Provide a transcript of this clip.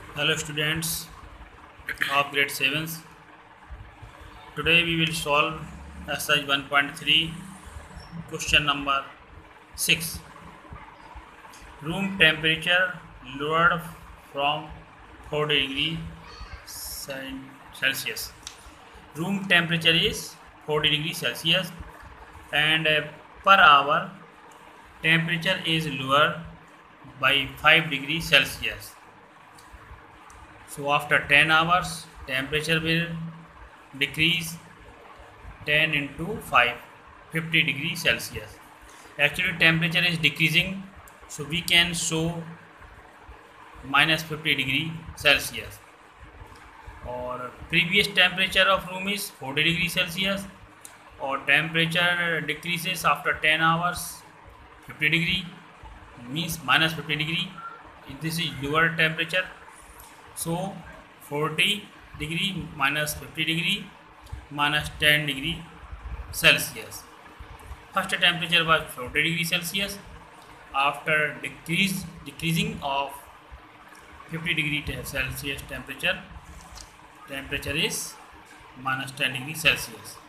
Hello students of grade 7s. Today we will solve exercise 1.3 question number 6. Room temperature lowered from 40 degree Celsius. Room temperature is 40 degree Celsius and per hour temperature is lowered by 5 degree Celsius. So after 10 hours temperature will decrease 10 into 5 50 degrees Celsius. Actually temperature is decreasing, so we can show minus 50 degree Celsius. Or previous temperature of room is 40 degrees Celsius, or temperature decreases after 10 hours 50 degree means minus 50 degree. This is lower temperature, so 40 degree minus 50 degree minus 10 degree Celsius. First temperature was 40 degree Celsius. After decreasing of 50 degree Celsius temperature is minus 10 degree Celsius.